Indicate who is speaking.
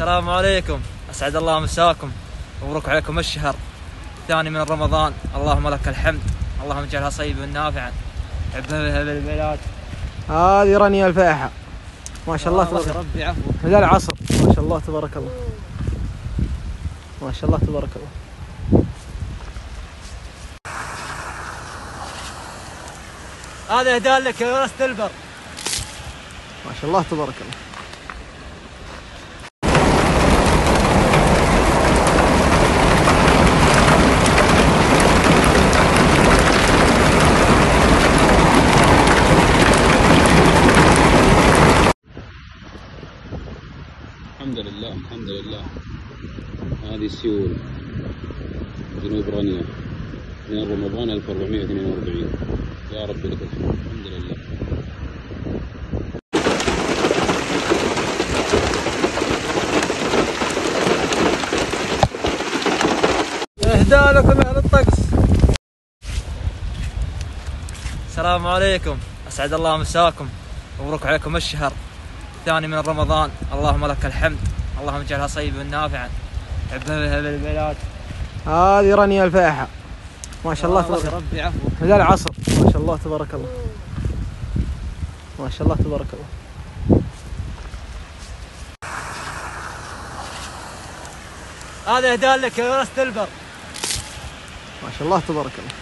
Speaker 1: السلام عليكم، أسعد الله مساكم، مبروك عليكم الشهر الثاني من رمضان، اللهم لك الحمد، اللهم اجعلها صيبا نافعا. حبها بالميلاد.
Speaker 2: هذه رانيا الفائحة، ما شاء الله تبارك الله.
Speaker 1: ربي عفوك.
Speaker 2: بدأ العصر، ما شاء الله تبارك الله، ما شاء الله تبارك الله.
Speaker 1: هذا إهداء لك يا ونس البر.
Speaker 2: ما شاء الله تبارك الله.
Speaker 3: الحمد لله الحمد لله. هذه سيول جنوب رانيا من رمضان 1442. يا رب لك الحمد. الحمد لله.
Speaker 2: إهداء لكم أهل الطقس.
Speaker 1: السلام عليكم، أسعد الله مساكم، مبروك عليكم الشهر الثاني من رمضان، اللهم لك الحمد، اللهم اجعلها صيبا نافعا. حبها بالميلاد.
Speaker 2: هذه رانيا الفائحة، ما شاء الله تبارك الله.
Speaker 1: ربي عفوك.
Speaker 2: بدأ العصر، ما شاء الله تبارك الله، ما شاء الله تبارك الله.
Speaker 1: هذا إهداء لك يا ونس البر.
Speaker 2: ما شاء الله تبارك الله.